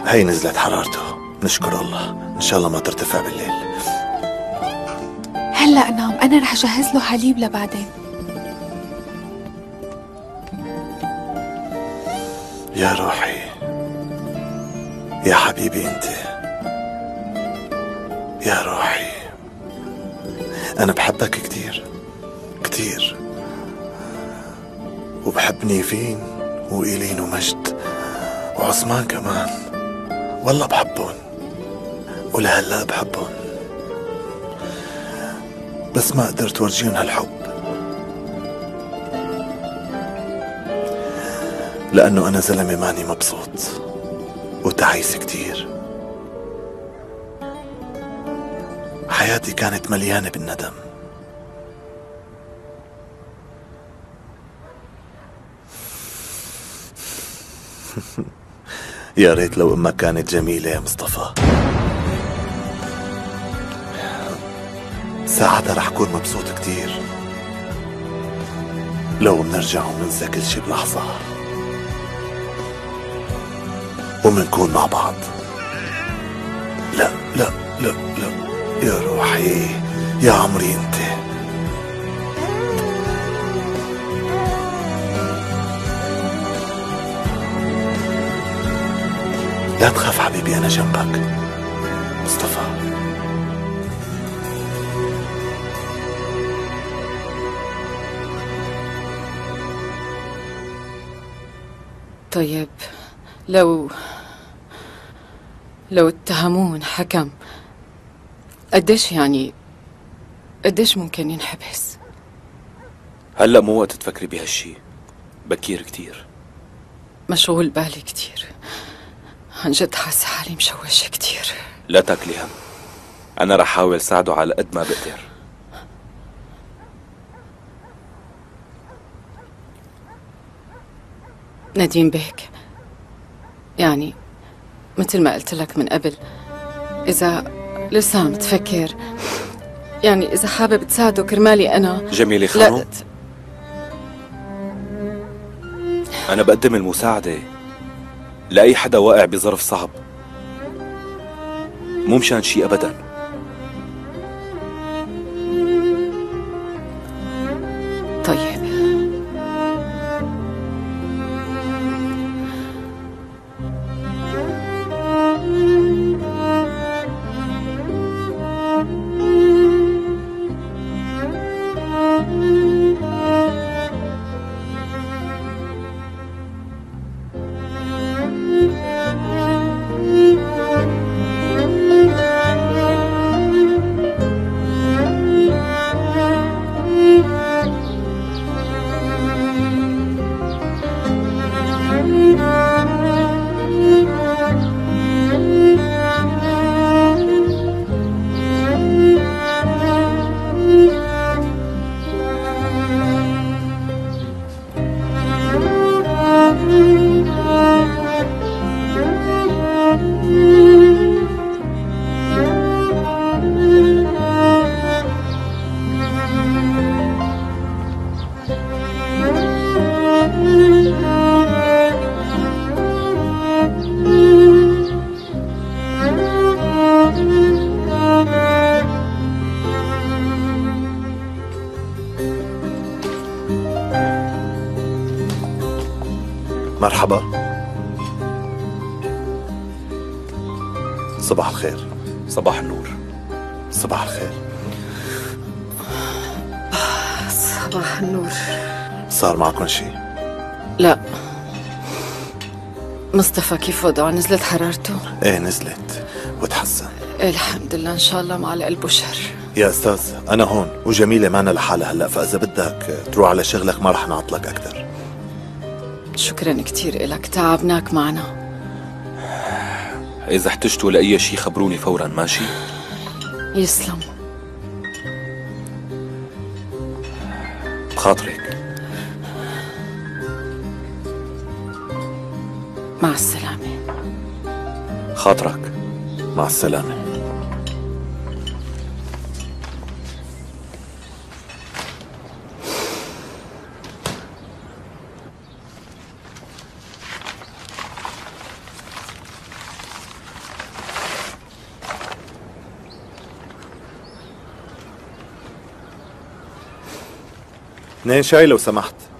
هي نزلت حرارته، نشكر الله. إن شاء الله ما ترتفع بالليل. هلأ نام، أنا رح أجهز له حليب لبعدين. يا روحي، يا حبيبي أنت، يا روحي، أنا بحبك كتير كتير، وبحب نيفين وإيلين ومجد وعثمان كمان. والله بحبهم ولهلا بحبهم، بس ما قدرت ورجيهم هالحب لأنه أنا زلمة ماني مبسوط وتعيس كتير. حياتي كانت مليانة بالندم. يا ريت لو أمك كانت جميلة يا مصطفى، ساعتها رح كون مبسوط كتير. لو منرجع ومننسى كل شي بلحظة ومنكون مع بعض. لا لا لا لا يا روحي، يا عمري انت. لا تخاف حبيبي، أنا جنبك مصطفى. طيب لو اتهمون حكم، قديش ممكن ينحبس؟ هلأ مو وقت تفكري بهالشي، بكير كتير. مشغول بالي كتير، عن جد حاسة حالي مشوشة كتير. لا تاكلي هم، أنا رح حاول ساعده على قد ما بقدر. نديم بيك، يعني مثل ما قلت لك من قبل، إذا لسه عم تفكر، يعني إذا حابب تساعده كرمالي أنا. جميلة خانم، أنا بقدم المساعدة لأي حدا واقع بظرف صعب، مو مشان شي أبدا. طيب مرحبا، صباح الخير. صباح النور. صباح الخير. صباح النور. صار معكم شي؟ لا. مصطفى كيف وضعه؟ نزلت حرارته؟ ايه نزلت وتحسن. إيه الحمد لله، ان شاء الله مع القلب وشر. يا استاذ انا هون وجميلة معنا لحالها هلا، فاذا بدك تروح على شغلك ما رح نعطلك اكثر. شكرا كتير إلك، تعبناك معنا. إذا احتجتوا لأي شي خبروني فورا، ماشي؟ يسلم. بخاطرك. مع السلامة. خاطرك. مع السلامة. 2 شاي لو سمحت.